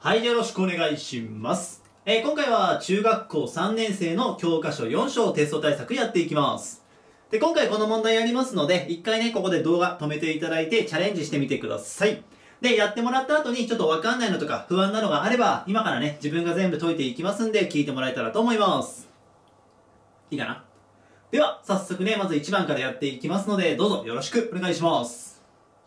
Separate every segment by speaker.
Speaker 1: はい、よろしくお願いします。今回は中学校3年生の教科書4章テスト対策やっていきます。で、今回この問題やりますので、一回ね、ここで動画止めていただいてチャレンジしてみてください。で、やってもらった後にちょっとわかんないのとか不安なのがあれば、今からね、自分が全部解いていきますんで、聞いてもらえたらと思います。いいかな？では、早速ね、まず1番からやっていきますので、どうぞよろしくお願いします。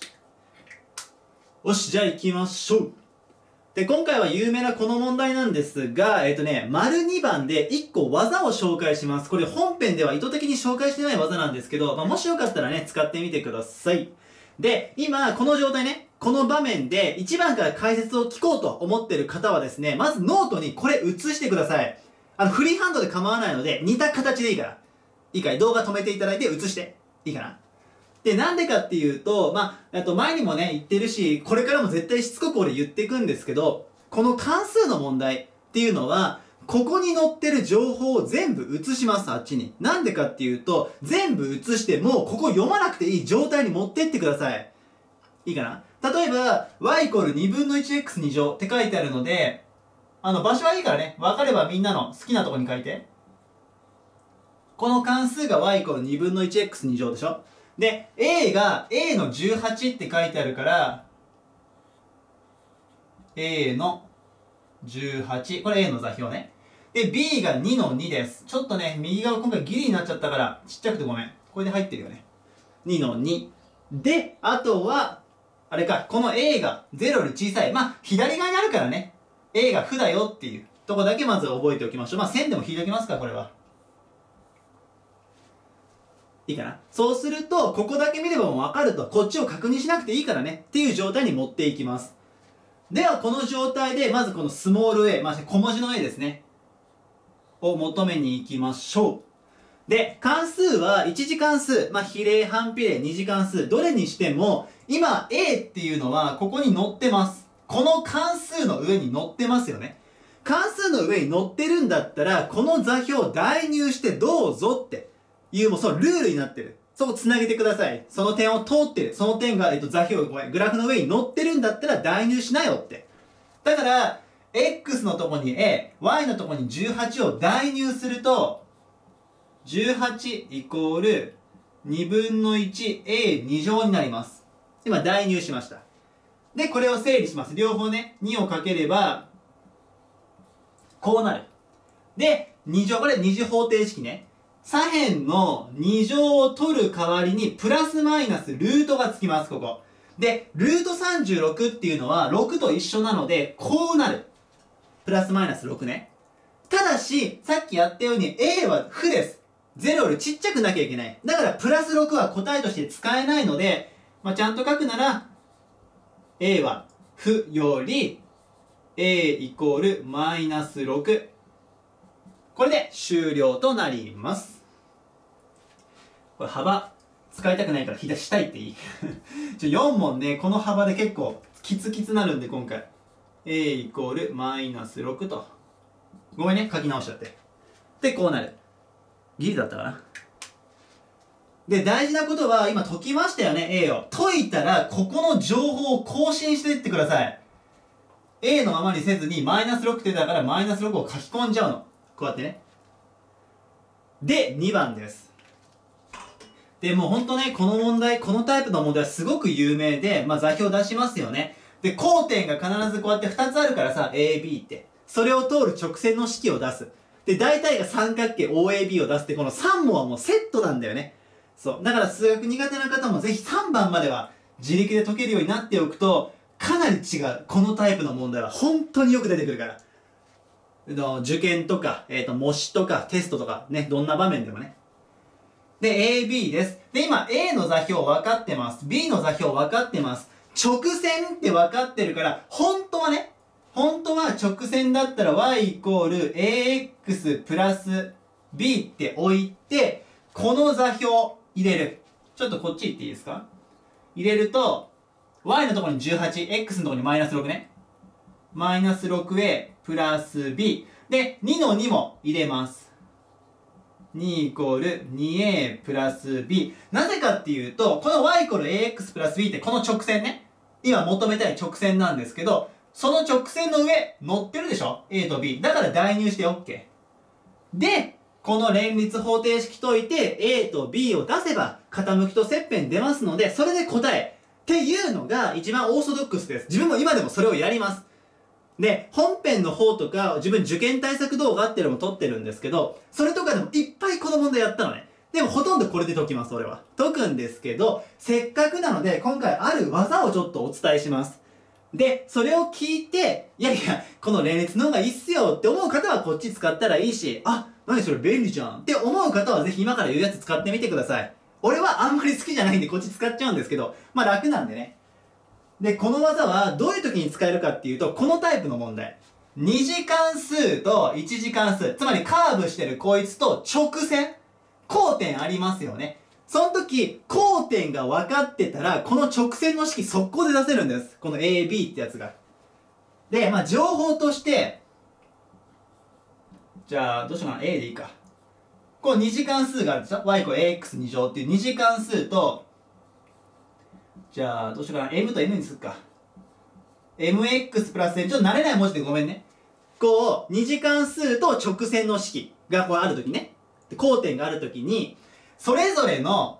Speaker 1: よし、じゃあ行きましょう。で、今回は有名なこの問題なんですが、丸2番で1個技を紹介します。これ本編では意図的に紹介してない技なんですけど、もしよかったらね、使ってみてください。で、今、この状態ね、この場面で1番から解説を聞こうと思ってる方はですね、まずノートにこれ写してください。フリーハンドで構わないので、似た形でいいから。いいかい？動画止めていただいて写して。いいかな？で、なんでかっていうと、前にもね、言ってるし、これからも絶対しつこく俺言っていくんですけど、この関数の問題っていうのは、ここに載ってる情報を全部写します、あっちに。なんでかっていうと、全部写して、もうここ読まなくていい状態に持ってってください。いいかな？例えば、y=2分の 1x2 乗って書いてあるので、場所はいいからね、分かればみんなの好きなとこに書いて。この関数が y=2分の 1x2 乗でしょ？で、A が A の18って書いてあるから、A の18。これ A の座標ね。で、B が2の2です。ちょっとね、右側今回ギリになっちゃったから、ちっちゃくてごめん。これで入ってるよね。2の2。で、あとは、あれか、この A が0より小さい。左側にあるからね。A が負だよっていうとこだけまず覚えておきましょう。線でも引いておきますか、これは。いいかな？そうすると、ここだけ見ればもうわかると。こっちを確認しなくていいからね。っていう状態に持っていきます。では、この状態で、まずこのスモール a、小文字の a ですね。を求めに行きましょう。で、関数は1次関数、比例、反比例、2次関数、どれにしても、今 a っていうのはここに載ってます。この関数の上に載ってますよね。関数の上に載ってるんだったら、この座標を代入してどうぞっていう、もうそのルールになってる。そこ繋げてください。その点を通ってる。その点が、座標、グラフの上に載ってるんだったら代入しなよって。だから、x のとこに a、y のとこに18を代入すると、18イコール2分の 1a2 乗になります。今代入しました。で、これを整理します。両方ね、2をかければ、こうなる。で、2乗、これ二次方程式ね。左辺の2乗を取る代わりに、プラスマイナスルートがつきます、ここ。で、ルート36っていうのは6と一緒なので、こうなる。プラスマイナス6ね。ただし、さっきやったように A は負です。0よりちっちゃくなきゃいけない。だから、プラス6は答えとして使えないので、ちゃんと書くなら、A は負より A イコールマイナス6。これで終了となります。これ幅使いたくないから左したいっていい4問ね、この幅で結構キツキツなるんで今回 A イコールマイナス6と、ごめんね、書き直しちゃって。で、こうなる。ギリだったかな。で、大事なことは今解きましたよね、A を。解いたらここの情報を更新していってください。A のままにせずにマイナス6ってだからマイナス6を書き込んじゃうの。こうやってね。で、2番です。で、もうほんとね、この問題、このタイプの問題はすごく有名で、座標出しますよね。で、交点が必ずこうやって2つあるからさ、A、B って。それを通る直線の式を出す。で、大体が三角形 OAB を出すって、この3問はもうセットなんだよね。そう。だから数学苦手な方もぜひ3番までは自力で解けるようになっておくと、かなり違う。このタイプの問題は本当によく出てくるから。受験とか、模試とか、テストとか、ね、どんな場面でもね。で、AB です。で、今、A の座標分かってます。B の座標分かってます。直線って分かってるから、本当は直線だったら y イコール ax プラス b って置いて、この座標入れる。ちょっとこっち行っていいですか？入れると、y のところに18、x のところにマイナス6ね。マイナス 6a プラス b。で、2の2も入れます。2イコール 2a プラス b。なぜかっていうと、この y イコール ax プラス b ってこの直線ね。今求めたい直線なんですけど、 その直線の上乗ってるでしょ ?A と B。だから代入して OK。で、この連立方程式解いて A と B を出せば傾きと切片出ますので、それで答えっていうのが一番オーソドックスです。自分も今でもそれをやります。で、本編の方とか自分受験対策動画っていうのも撮ってるんですけど、それとかでもいっぱいこの問題やったのね。でもほとんどこれで解きます、俺は。解くんですけど、せっかくなので今回ある技をちょっとお伝えします。で、それを聞いて、いやいや、この連立の方がいいっすよって思う方はこっち使ったらいいし、あ、何それ便利じゃんって思う方はぜひ今から言うやつ使ってみてください。俺はあんまり好きじゃないんでこっち使っちゃうんですけど、まあ楽なんでね。で、この技はどういう時に使えるかっていうと、このタイプの問題。2次関数と1次関数、つまりカーブしてるこいつと直線、交点ありますよね。その時、交点が分かってたら、この直線の式速攻で出せるんです。この AB ってやつが。で、まあ情報として、じゃあ、どうしようかな。A でいいか。こう2次関数があるでしょ ?y ax2乗っていう2次関数と、じゃあ、どうしようかな。m と n にするか。mx プラス n。ちょっと慣れない文字でごめんね。こう、2次関数と直線の式がこうあるときね。で交点があるときに、それぞれの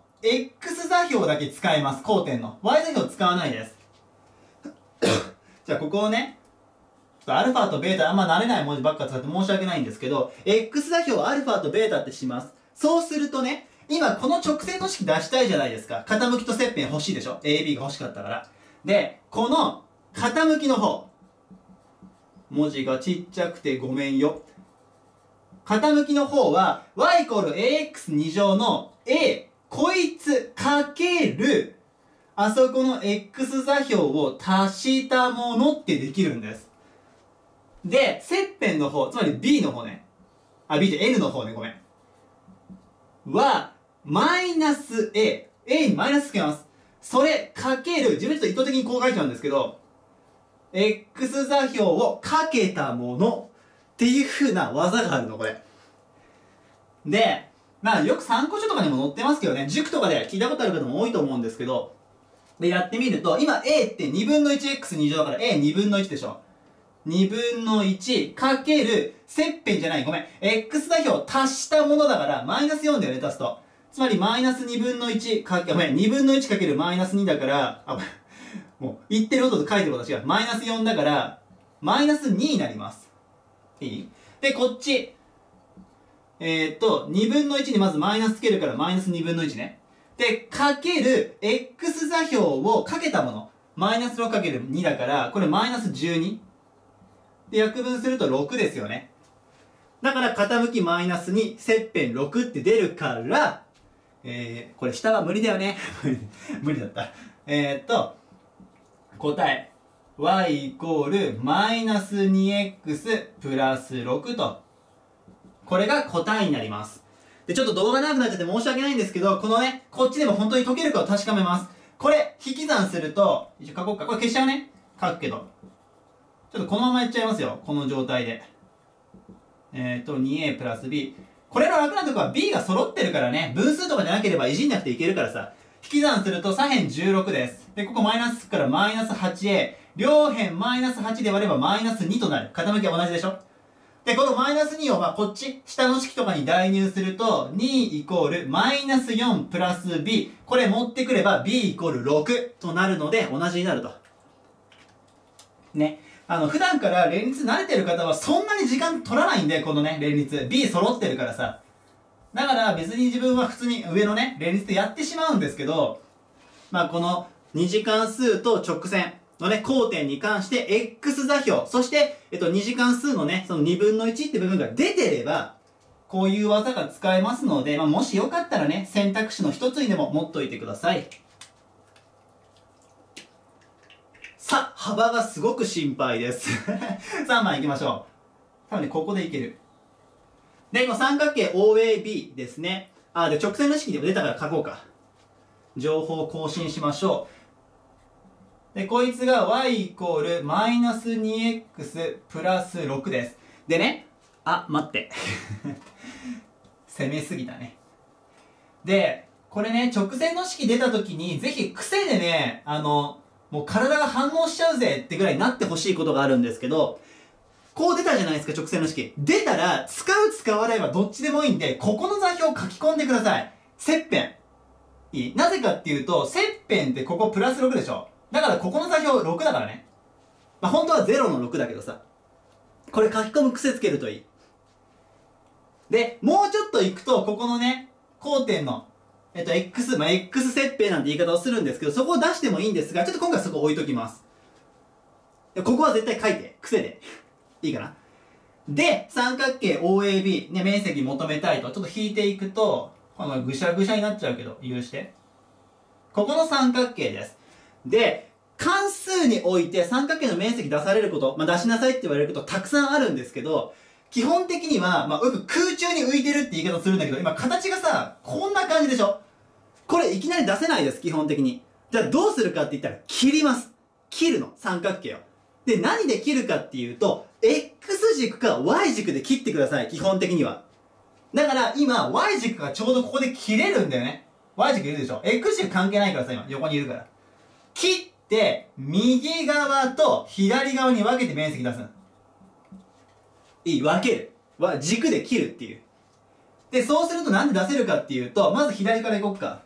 Speaker 1: x 座標だけ使います。交点の。y 座標使わないです。じゃあ、ここをね、アルファとベータあんま慣れない文字ばっか使って申し訳ないんですけど、x 座標アルファとベータってします。そうするとね、今この直線の式出したいじゃないですか。傾きと切片欲しいでしょ ?AB が欲しかったから。で、この傾きの方。文字がちっちゃくてごめんよ。傾きの方は y イコール ax2 乗の a、こいつかける、あそこの x 座標を足したものってできるんです。で、切片の方、つまり b の方ね。B って n の方ね、ごめん。は、マイナス a。a にマイナスつけます。それかける、自分ちょっと意図的にこう書いちゃうんですけど、x 座標をかけたものっていう風な技があるの、これ。で、まあよく参考書とかにも載ってますけどね、塾とかで聞いたことある方も多いと思うんですけど、で、やってみると、今 a って2分の 1x2 乗だから a2 分の1でしょ。2分の1かける、切片じゃない、ごめん。x 座標足したものだから、マイナス4だよね、足すと。つまり、マイナス2分の1かけ、ごめん、2分の1かけるマイナス2だから、もう、言ってることと書いてることは違う。マイナス4だから、マイナス2になります。いい？で、こっち。2分の1にまずマイナスつけるから、マイナス2分の1ね。で、かける、x 座標をかけたもの。マイナス6かける2だから、これマイナス12。で、約分すると6ですよね。だから、傾きマイナス2、切片6って出るから、これ下は無理だよね。無理だった。答え。y イコールマイナス 2x プラス6と。これが答えになります。で、ちょっと動画長くなっちゃって申し訳ないんですけど、このね、こっちでも本当に解けるかを確かめます。これ、引き算すると、一応書こうか。これ消しちゃうね。書くけど。ちょっとこのままやっちゃいますよ。この状態で。2a プラス b。これの楽なとこは b が揃ってるからね。分数とかじゃなければいじんなくていけるからさ。引き算すると左辺16です。で、ここマイナスつくからマイナス 8a。両辺マイナス8で割ればマイナス2となる。傾きは同じでしょ。で、このマイナス2をこっち、下の式とかに代入すると、2イコールマイナス4プラス b。これ持ってくれば b イコール6となるので同じになると。ね。普段から連立慣れてる方はそんなに時間取らないんで、このね、連立。B 揃ってるからさ。だから別に自分は普通に上のね、連立でやってしまうんですけど、まあこの二次関数と直線のね、交点に関して X 座標、そして、二次関数のね、その2分の1って部分が出てれば、こういう技が使えますので、まあもしよかったらね、選択肢の一つにでも持っといてください。さあ、幅がすごく心配です。3番行きましょう。多分ね、ここでいける。で、この三角形 OAB ですね。で、直線の式でも出たから書こうか。情報を更新しましょう。で、こいつが y イコールマイナス 2x プラス6です。でね、待って。攻めすぎたね。で、これね、直線の式出た時に、ぜひ癖でね、 もう体が反応しちゃうぜってぐらいになってほしいことがあるんですけど、こう出たじゃないですか、直線の式。出たら、使う使わないはどっちでもいいんで、ここの座標を書き込んでください。切片。いい？なぜかっていうと、切片ってここプラス6でしょ。だからここの座標6だからね。まあ、本当は0の6だけどさ。これ書き込む癖つけるといい。で、もうちょっと行くと、ここのね、交点の、x、x 切片なんて言い方をするんですけど、そこを出してもいいんですが、ちょっと今回そこ置いときます。ここは絶対書いて、癖で。いいかな。で、三角形 OAB、ね、面積求めたいと、ちょっと引いていくと、このぐしゃぐしゃになっちゃうけど、許して。ここの三角形です。で、関数において三角形の面積出されること、出しなさいって言われることたくさんあるんですけど、基本的には、よく空中に浮いてるって言い方するんだけど、今形がさ、こんな感じでしょ。これいきなり出せないです、基本的に。じゃあどうするかって言ったら、切ります。切るの、三角形を。で、何で切るかっていうと、X 軸か Y 軸で切ってください、基本的には。だから今、Y 軸がちょうどここで切れるんだよね。Y 軸いるでしょ。X 軸関係ないからさ、今、横にいるから。切って、右側と左側に分けて面積出すの。いい、分ける。軸で切るっていう。で、そうするとなんで出せるかっていうと、まず左からいこっか。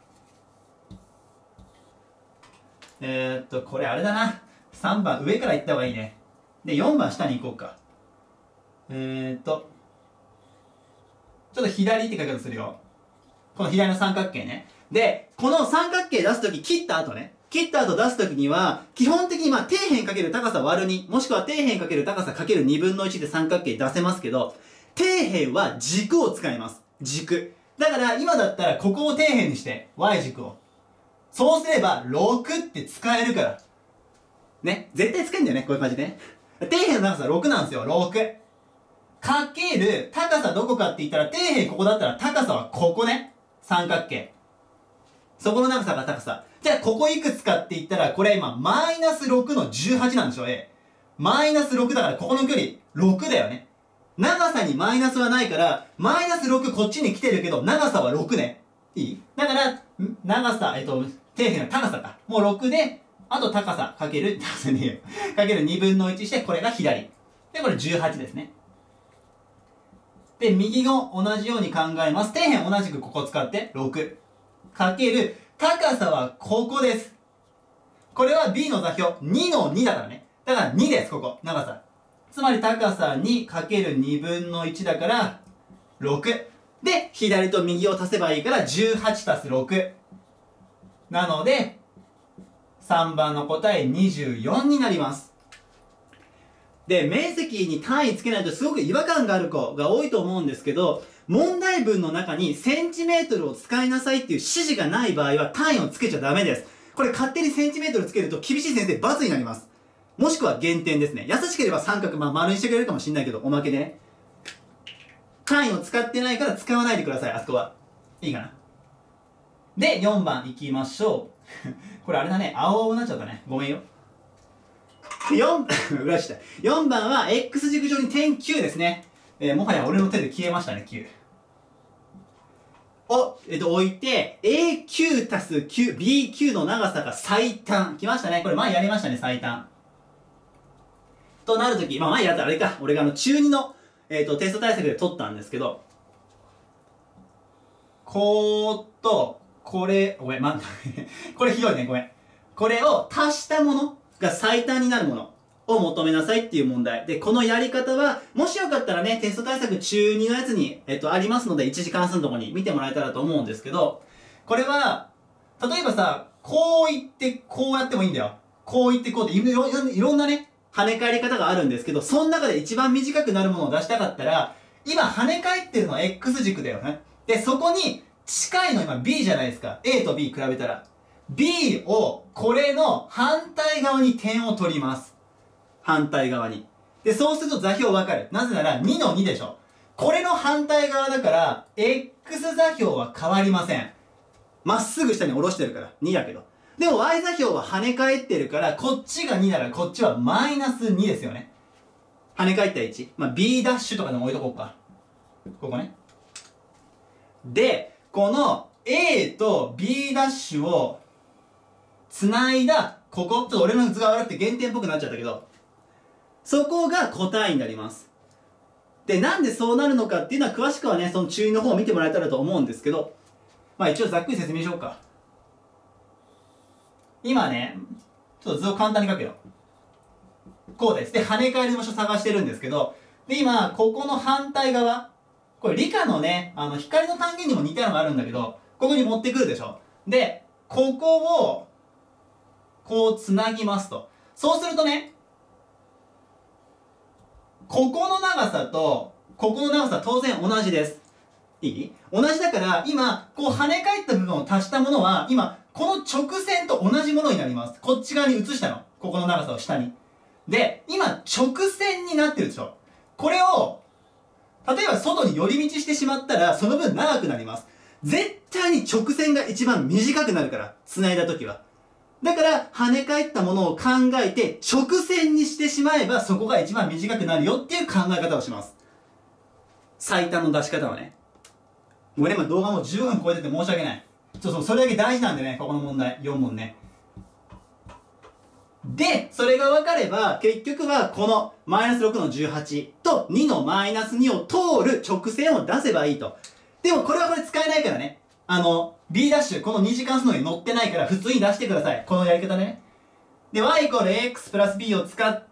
Speaker 1: これあれだな。3番上から行った方がいいね。で、4番下に行こうか。ちょっと左って書き方するよ。この左の三角形ね。で、この三角形出すとき、切った後出すときには、基本的に底辺かける高さ割る2、もしくは底辺かける高さかける2分の1で三角形出せますけど、底辺は軸を使います。軸。だから今だったらここを底辺にして、Y 軸を。そうすれば、6って使えるから。ね。絶対使えるんだよね、こういう感じでね。底辺の長さ6なんですよ、6。かける、高さどこかって言ったら、底辺ここだったら高さはここね。三角形。そこの長さが高さ。じゃあ、ここいくつかって言ったら、これ今、マイナス6の18なんでしょ、A。マイナス6だから、ここの距離、6だよね。長さにマイナスはないから、マイナス6こっちに来てるけど、長さは6ね。いい？だから、長さ、底辺の高さか。もう6で、あと高さかける、高さねえよ。かける2分の1して、これが左。で、これ18ですね。で、右も同じように考えます。底辺同じくここ使って、6。かける、高さはここです。これは B の座標、2の2だからね。だから2です、ここ。長さ。つまり高さ2かける2分の1だから、6。で、左と右を足せばいいから、18足す6。なので、3番の答え24になります。で、面積に単位つけないとすごく違和感がある子が多いと思うんですけど、問題文の中にセンチメートルを使いなさいっていう指示がない場合は単位をつけちゃダメです。これ勝手にセンチメートルつけると厳しい先生×になります。もしくは減点ですね。優しければ三角、丸にしてくれるかもしれないけど、おまけでね。単位を使ってないから使わないでください、あそこは。いいかな。で、4番いきましょう。これあれだね、青々になっちゃったね。ごめんよ。裏した。4番は X 軸上に点9ですね。もはや俺の手で消えましたね、9。を、置いて、AQ 足す QBQ の長さが最短。来ましたね。これ前やりましたね、最短。となるとき、前やったらあれか。俺が中2の、テスト対策で取ったんですけど、これ、ごめん、これひどいね、ごめん。これを足したものが最短になるものを求めなさいっていう問題。で、このやり方は、もしよかったらね、テスト対策中2のやつに、ありますので、1次関数のところに見てもらえたらと思うんですけど、これは、例えばさ、こう言って、こうやってもいいんだよ。こう言ってこうって、いろんなね、跳ね返り方があるんですけど、その中で一番短くなるものを出したかったら、今跳ね返ってるのは X 軸だよね。で、そこに近いの今 B じゃないですか。A と B 比べたら。B を、これの反対側に点を取ります。反対側に。で、そうすると座標わかる。なぜなら2の2でしょ。これの反対側だから、X 座標は変わりません。まっすぐ下に下ろしてるから。2だけど。でも Y 座標は跳ね返ってるから、こっちが2ならこっちはマイナス2ですよね。跳ね返った位置。B ダッシュとかでも置いとこうか。ここね。で、この A と B ダッシュをつないだここ、ちょっと俺の図が悪くて減点っぽくなっちゃったけど、そこが答えになります。で、なんでそうなるのかっていうのは詳しくはね、その注意の方を見てもらえたらと思うんですけど、まあ一応ざっくり説明しようか。今ね、ちょっと図を簡単に書くよ。こうです。で、跳ね返りの場所探してるんですけど、で、今、ここの反対側、これ理科のね、光の単元にも似たのがあるんだけど、ここに持ってくるでしょ。で、ここを、こうつなぎますと。そうするとね、ここの長さと、ここの長さは当然同じです。いい？同じだから、今、こう跳ね返った部分を足したものは、今、この直線と同じものになります。こっち側に移したの。ここの長さを下に。で、今、直線になってるでしょ。これを、例えば外に寄り道してしまったら、その分長くなります。絶対に直線が一番短くなるから、繋いだ時は。だから、跳ね返ったものを考えて、直線にしてしまえば、そこが一番短くなるよっていう考え方をします。最短の出し方はね。ごめんね、動画も15分超えてて申し訳ない。それだけ大事なんでね、ここの問題、4問ね。で、それが分かれば、結局はこのマイナス6の18と2のマイナス2を通る直線を出せばいいと。でもこれはこれ使えないからね。B' この2次関数のに載ってないから普通に出してください。このやり方でね。で、y イコール x プラス b を使って、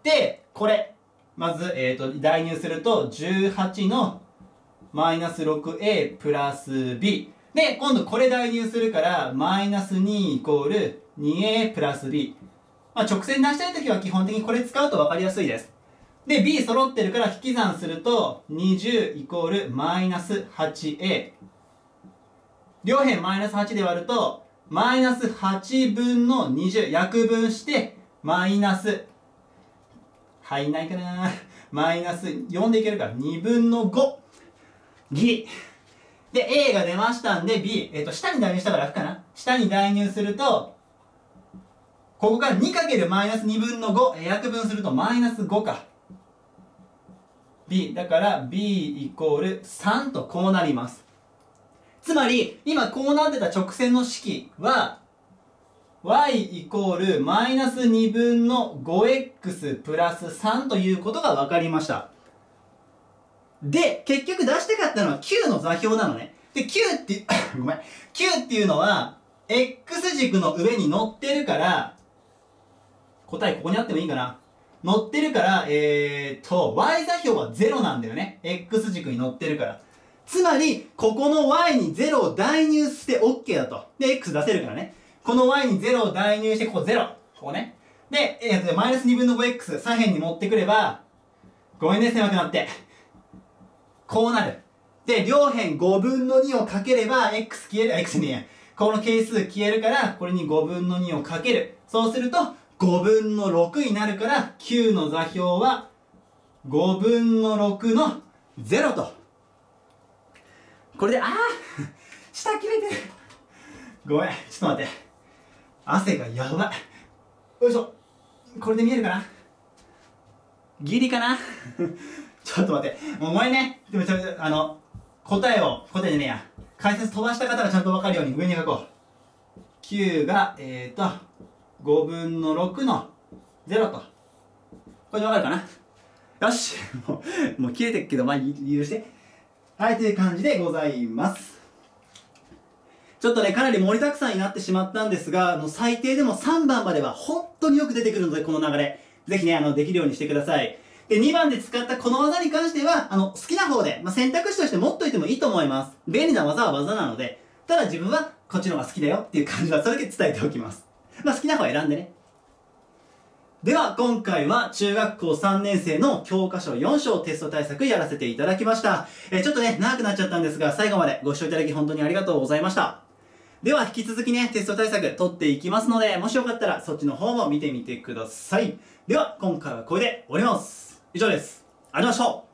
Speaker 1: これ、まず、代入すると、18のマイナス 6a プラス b。で、今度これ代入するから、マイナス2イコール 2a プラス b。まあ、直線出したいときは基本的にこれ使うと分かりやすいです。で、b 揃ってるから引き算すると、20イコールマイナス 8a。両辺マイナス8で割ると、マイナス8分の20、約分して、マイナス、入んないかなマイナス4でいけるから、2分の5。ギリ。で、a が出ましたんで、b、下に代入したから楽かな。下に代入すると、ここから 2× マイナス2分の5、約分するとマイナス5か。b、だから b イコール3とこうなります。つまり、今こうなってた直線の式は、y イコールマイナス2分の 5x プラス3ということが分かりました。で、結局出したかったのは q の座標なのね。で、q って、ごめん。q っていうのは、x 軸の上に乗ってるから、答えここにあってもいいかな。乗ってるから、y 座標は0なんだよね。x 軸に乗ってるから。つまり、ここの y に0を代入して OK だと。で、x 出せるからね。この y に0を代入して、ここ0。ここね。で、マイナス2分の 5x 左辺に持ってくれば、ごめんね、狭くなって。こうなる。で、両辺5分の2をかければ、x 消える、x ねえ。この係数消えるから、これに5分の2をかける。そうすると、5分の6になるから、q の座標は、5分の6の0と。これで、下切れてる。ごめん、ちょっと待って。汗がやばい。よいしょ。これで見えるかな？ギリかなちょっと待って。もうごめんね。でも答えじゃねえや。解説飛ばした方がちゃんとわかるように上に書こう。9が、5分の6の0と。これでわかるかな？よし。もう切れてるけど、まあ、許して。はい、という感じでございます。ちょっとね、かなり盛りだくさんになってしまったんですが、最低でも3番までは本当によく出てくるので、この流れ。ぜひね、できるようにしてください。で、2番で使ったこの技に関しては、好きな方で、選択肢として持っといてもいいと思います。便利な技は技なので、ただ自分はこっちの方が好きだよっていう感じはそれだけ伝えておきます。好きな方は選んでね。では、今回は中学校3年生の教科書4章テスト対策やらせていただきました。ちょっとね、長くなっちゃったんですが、最後までご視聴いただき本当にありがとうございました。では、引き続きね、テスト対策取っていきますので、もしよかったらそっちの方も見てみてください。では、今回はこれで終わります。以上です。ありがとうございました。